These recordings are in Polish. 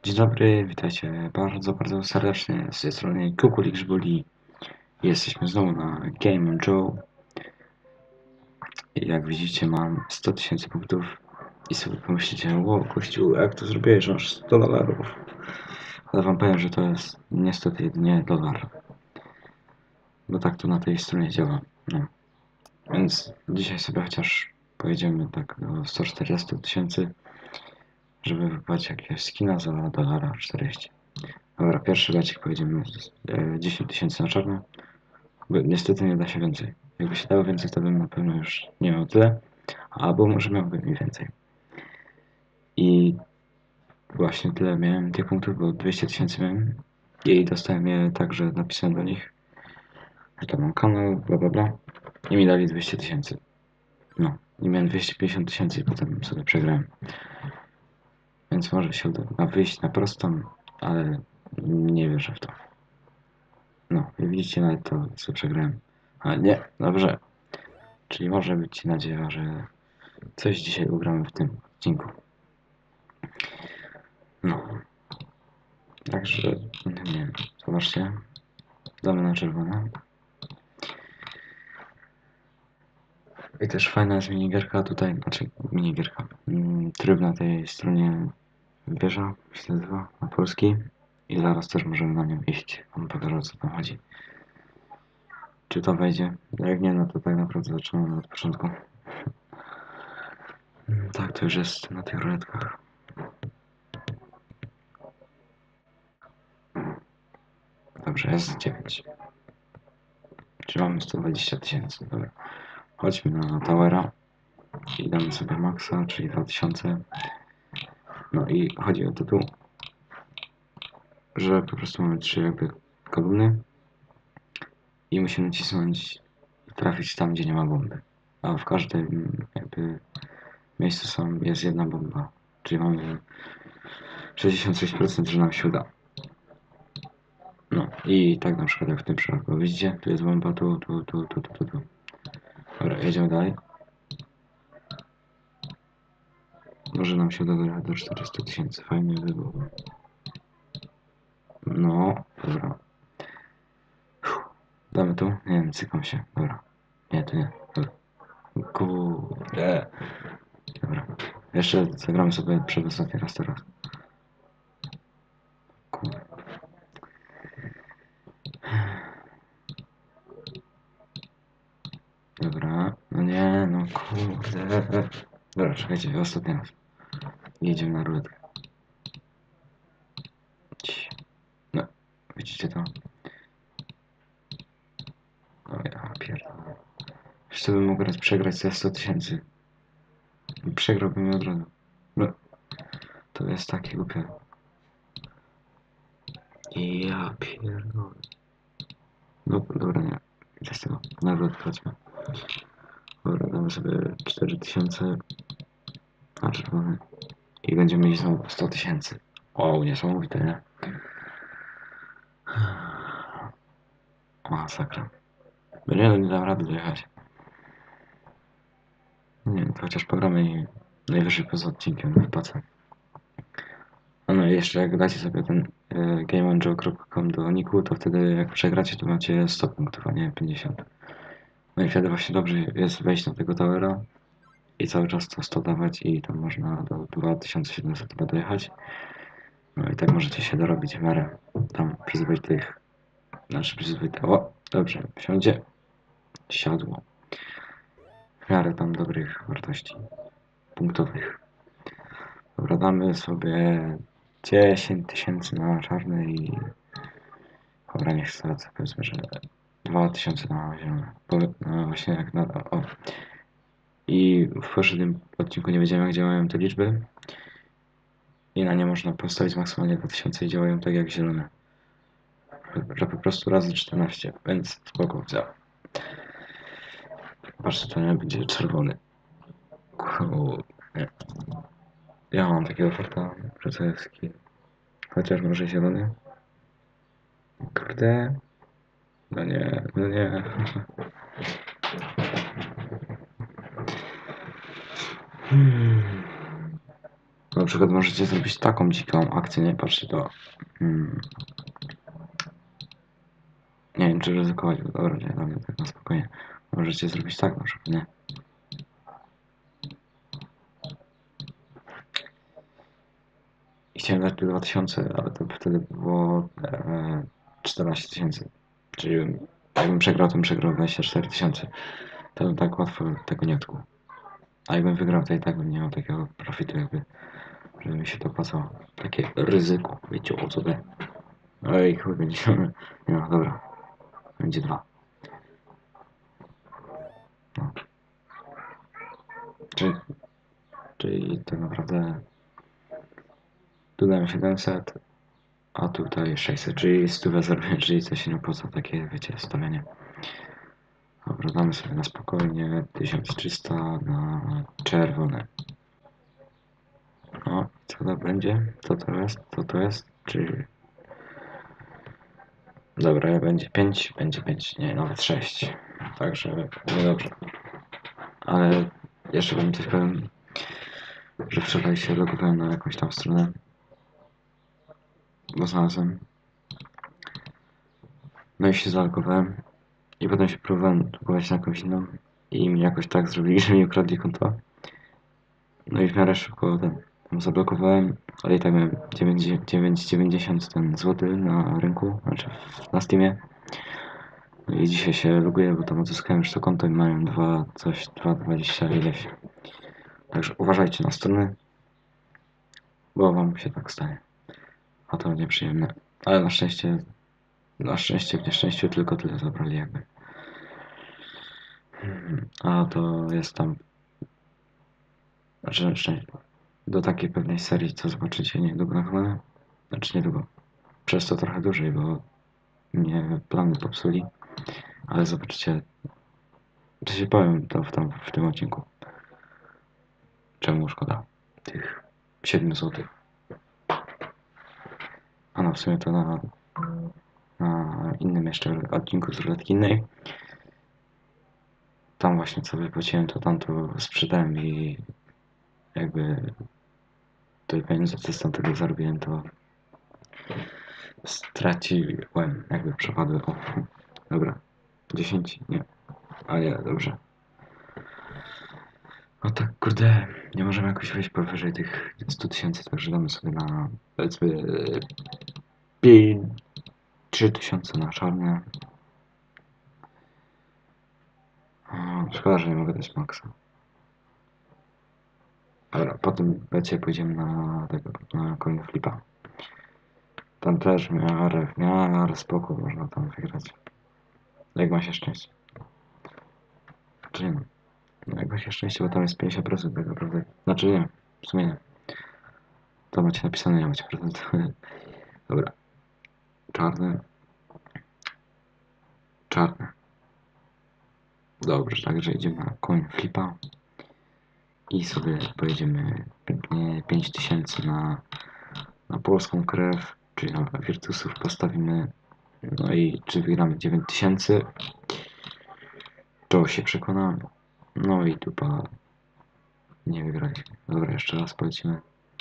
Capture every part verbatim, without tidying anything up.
Dzień dobry, witajcie bardzo, bardzo serdecznie z tej strony Kukulik Grzybuli. Jesteśmy znowu na Game Joe. I jak widzicie, mam sto tysięcy punktów i sobie pomyślicie, wow, kościół, jak to zrobiłeś, że masz sto dolarów? Ale wam powiem, że to jest niestety jedynie dolar. Bo tak to na tej stronie działa. No. Więc dzisiaj sobie chociaż pojedziemy tak do sto czterdzieści tysięcy, żeby wypłacić jakiegoś skina za dolara czterdzieści. Dobra, pierwszy lecik pojedziemy e, dziesięć tysięcy na czarno. Bo niestety nie da się więcej. Jakby się dało więcej, to bym na pewno już nie miał tyle. Albo może miałbym i więcej. I właśnie tyle miałem tych punktów, bo dwieście tysięcy miałem. I dostałem je tak, że napisałem do nich, że tam mam kanał, bla bla bla. I mi dali dwieście tysięcy. No. I miałem dwieście pięćdziesiąt tysięcy i potem sobie przegrałem. Więc może się uda wyjść na prostą, ale nie wierzę w to. No, i widzicie, nawet to co przegrałem. A nie, dobrze. Czyli może być nadzieja, że coś dzisiaj ugramy w tym odcinku. No. Także, nie wiem, zobaczcie. Damy na czerwone. I też fajna jest minigierka tutaj, znaczy minigierka. Tryb na tej stronie wieża, się nazywa, na polski. I zaraz też możemy na nią iść. Wam pokażę, o co tam chodzi. Czy to wejdzie? Jak nie, no to tak naprawdę zaczynamy od początku. Tak, to już jest na tych ruletkach. Dobrze, jest dziewięć. Czyli mamy sto dwadzieścia tysięcy. Dobra. Chodźmy na Towera i damy sobie maxa, czyli dwa tysiące. No i chodzi o to tu, że po prostu mamy trzy jakby kolumny i musimy nacisnąć i trafić tam, gdzie nie ma bomby. A w każdym jakby miejscu są, jest jedna bomba. Czyli mamy sześćdziesiąt sześć procent, że nam się uda. No i tak na przykład jak w tym przypadku. Widzicie? Tu jest bomba, tu, tu, tu, tu, tu, tu, tu. Dobra, jedziemy dalej. Może nam się uda dojechać do czterdziestu tysięcy. Fajnie by było. No, dobra. Uff, damy tu? Nie wiem, cykam się. Dobra. Nie, to nie. Dobra. Kurde. Dobra. Jeszcze zagramy sobie przedostatni raz teraz. Kurde. Dobra. No nie, no kurde. Dobra, czekajcie, ostatni raz. Jedziemy na ruletkę. No, widzicie to? O ja pierdolę. Jeszcze bym mógł raz przegrać za sto tysięcy. Przegrałbym od razu. No, to jest takie głupie. I ja pierdolę. No, dobra, nie. Idę z tego. Nawet chodźmy. Dobra, damy sobie cztery tysiące na czerwony. I będziemy mieć znowu sto tysięcy. O, niesamowite, nie? Masakra. Nie, no nie dam rady dojechać. Nie wiem, to chociaż pogramy i najwyżej poza odcinkiem wypłacę. A no i jeszcze jak dacie sobie ten y, game on joe kropka com do niku, to wtedy jak przegracie, to macie sto punktów, a nie pięćdziesiąt. No i wtedy właśnie dobrze jest wejść na tego towera i cały czas to sto dawać i tam można do dwa tysiące siedemset chyba dojechać. No i tak możecie się dorobić w miarę tam przyzwoitych, znaczy przyzwoite, o, dobrze, wsiądzie, siadło. W miarę tam dobrych wartości punktowych. Dobra, damy sobie dziesięć tysięcy na czarny i dobra, niech stracę, powiedzmy, że dwa tysiące na zielone. Bo, no właśnie jak na... O. I w poprzednim odcinku nie wiedziałem, jak działają te liczby. I na nie można postawić maksymalnie dwa tysiące i działają tak jak zielone. Że po prostu razy czternaście, więc spoko, działa. Patrzcie, to nie będzie czerwony. Nie. Ja mam takiego farta, że to jest taki... Chociaż może zielony. Kurde. No nie, no nie. Hmm. Na przykład możecie zrobić taką dziką akcję, nie patrzcie to. Hmm. Nie wiem czy ryzykować, bo dobra, nie, dobra, tak na spokojnie. Możecie zrobić tak na przykład, nie? I chciałem dać dwa tysiące, ale to wtedy było e, czternaście tysięcy. Czyli bym, jakbym przegrał, to bym przegrał dwadzieścia cztery tysiące. To bym tak łatwo tego nie odkuł. A jakbym wygrał, to i tak bym nie miał takiego profitu jakby, żeby mi się to opłacało. Takie ryzyko, wiecie o co to? Ej, chuj, będzie... Nie no, dobra. Będzie dwa. No. Czyli, czyli tak naprawdę tu dałem siedemset, a tutaj sześćset, czyli sto zarobiłem, czyli coś się nie opłaca, takie wiecie, stawianie. Dobra, damy sobie na spokojnie tysiąc trzysta na czerwone. No, co to będzie? Co to jest? Co to jest? Czy... Dobra, ja będzie pięć, będzie pięć, nie, nawet sześć. Także niedobrze. Ale jeszcze wam coś powiem, że wczoraj się logowałem na jakąś tam stronę, bo znalazłem. No i się zalogowałem i potem się próbowałem logować na jakąś inną i mi jakoś tak zrobili, że mi ukradli konto. No i w miarę szybko ten tam zablokowałem, ale i tak miałem dziewięć dziewięćdziesiąt ten złoty na rynku, znaczy na Steamie. No i dzisiaj się loguję, bo tam odzyskałem już to konto i mają dwa coś, dwa dwadzieścia ileś. Także uważajcie na strony, bo wam się tak stanie. A to nieprzyjemne. Ale na szczęście, na szczęście w nieszczęściu tylko tyle zabrali jakby. A to jest tam, znaczy do takiej pewnej serii, co zobaczycie niedługo na kanale. Znaczy niedługo. Przez to trochę dłużej, bo mnie plany popsuli. Ale zobaczycie, co się powiem to w, tam, w tym odcinku. Czemu szkoda tych siedmiu złotych. A no w sumie to na, na innym jeszcze odcinku z ruletki innej. Tam właśnie co wypłaciłem, to tam to sprzedałem i jakby te pieniądze, co z tamtego zarobiłem, to straciłem, jakby przepadły. O, dobra, dziesięć, nie, a nie, dobrze. No tak, kurde, nie możemy jakoś wejść powyżej tych stu tysięcy, także damy sobie na, powiedzmy, trzy tysiące na czarne. O, szkoda, że nie mogę dać maksa. Dobra, po tym becie pójdziemy na tego, na coin flipa. Tam też w miarę, w miarę spoko można tam wygrać. Jak ma się szczęście. Czy nie? No jak ma się szczęście, bo tam jest pięćdziesiąt procent tak naprawdę. Znaczy nie, w sumie nie. To macie napisane, nie macie procent. Dobra. Czarne. Czarne. Dobrze, także idziemy na coin flipa. I sobie pojedziemy pięknie pięć tysięcy na, na polską krew, czyli na Virtusów postawimy. No i czy wygramy dziewięć tysięcy? To się przekonamy. No i dupa. Nie wygraliśmy. Dobra, jeszcze raz polecimy.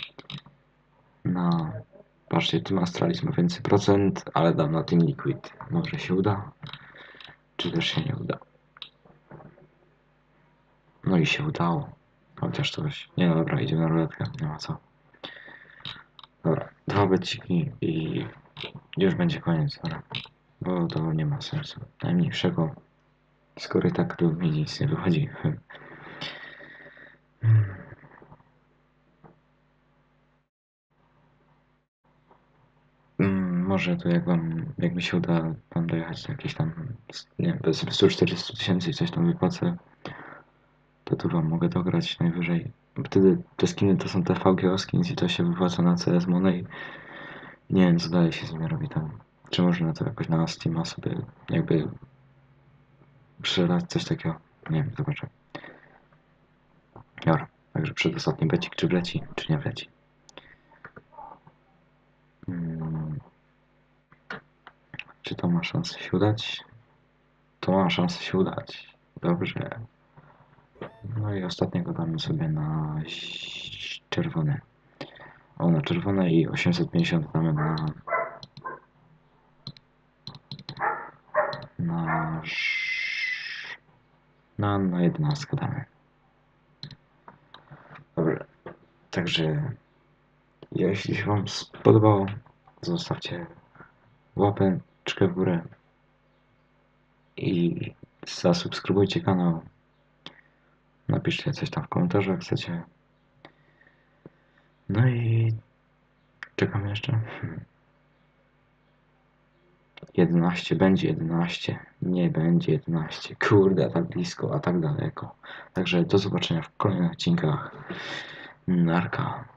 Na... Patrzcie, Team Astralis ma więcej procent, ale dam na Team Liquid. Może się uda, czy też się nie uda. No i się udało. Chociaż coś. Nie no dobra, idziemy na ruletkę, nie ma co. Dobra, dwa beciki i już będzie koniec, dobra. Bo to nie ma sensu. Najmniejszego. Skoro i tak tu mi nic nie wychodzi. Mm, może to jak wam, jak mi się uda tam dojechać do jakieś tam, nie wiem, sto czterdzieści tysięcy i coś tam wypłacę, to tu wam mogę dograć najwyżej. Wtedy te skiny to są te V G O skins i to się wypłaca na C S Money. Nie wiem, co dalej się z nimi robi tam. Czy można to jakoś na Steama sobie jakby przelać coś takiego? Nie wiem, zobaczę. Dobra, także przedostatni becik, czy wleci, czy nie wleci. Hmm. Czy to ma szansę się udać? To ma szansę się udać. Dobrze. No i ostatniego damy sobie na czerwone. O, na czerwone i osiemset pięćdziesiąt damy na... Na... Na, na jedenastkę damy. Dobra, także jeśli się wam spodobało, zostawcie łapeczkę w górę i zasubskrybujcie kanał. Napiszcie coś tam w komentarzach, jak chcecie. No i czekam jeszcze. Hmm. jedenaście, będzie jedenaście, nie będzie jedenaście. Kurde, a tak blisko, a tak daleko. Także do zobaczenia w kolejnych odcinkach. Narka.